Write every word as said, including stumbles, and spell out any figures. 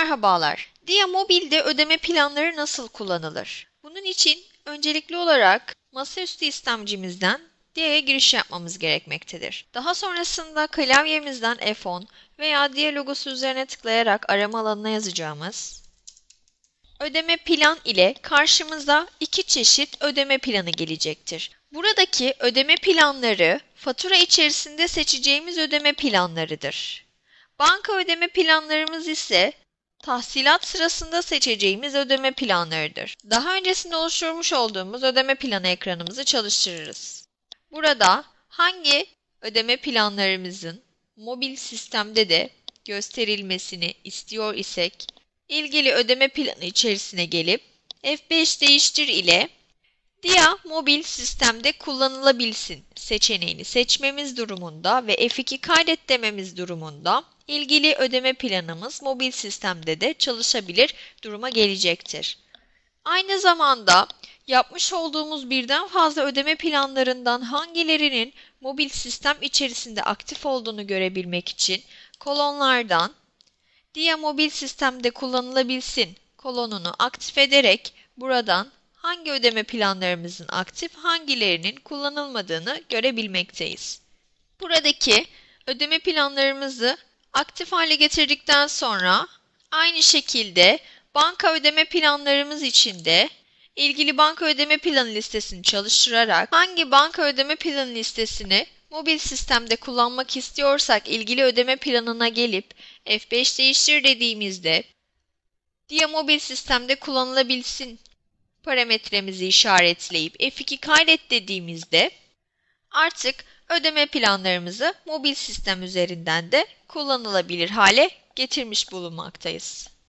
Merhabalar. Dia Mobil'de ödeme planları nasıl kullanılır? Bunun için öncelikli olarak masaüstü istemcimizden Dia'ya giriş yapmamız gerekmektedir. Daha sonrasında klavyemizden F on veya Dia logosu üzerine tıklayarak arama alanına yazacağımız ödeme plan ile karşımıza iki çeşit ödeme planı gelecektir. Buradaki ödeme planları fatura içerisinde seçeceğimiz ödeme planlarıdır. Banka ödeme planlarımız ise tahsilat sırasında seçeceğimiz ödeme planlarıdır. Daha öncesinde oluşturmuş olduğumuz ödeme planı ekranımızı çalıştırırız. Burada hangi ödeme planlarımızın mobil sistemde de gösterilmesini istiyor isek, ilgili ödeme planı içerisine gelip F beş değiştir ile Dia mobil sistemde kullanılabilsin seçeneğini seçmemiz durumunda ve F iki kaydet dememiz durumunda ilgili ödeme planımız mobil sistemde de çalışabilir duruma gelecektir. Aynı zamanda yapmış olduğumuz birden fazla ödeme planlarından hangilerinin mobil sistem içerisinde aktif olduğunu görebilmek için kolonlardan Dia mobil sistemde kullanılabilsin kolonunu aktif ederek buradan hangi ödeme planlarımızın aktif, hangilerinin kullanılmadığını görebilmekteyiz. Buradaki ödeme planlarımızı aktif hale getirdikten sonra aynı şekilde banka ödeme planlarımız için de ilgili banka ödeme planı listesini çalıştırarak hangi banka ödeme planı listesini mobil sistemde kullanmak istiyorsak ilgili ödeme planına gelip F beş değiştir dediğimizde Dia mobil sistemde kullanılabilsin parametremizi işaretleyip F iki kaydet dediğimizde artık ödeme planlarımızı mobil sistem üzerinden de kullanılabilir hale getirmiş bulunmaktayız.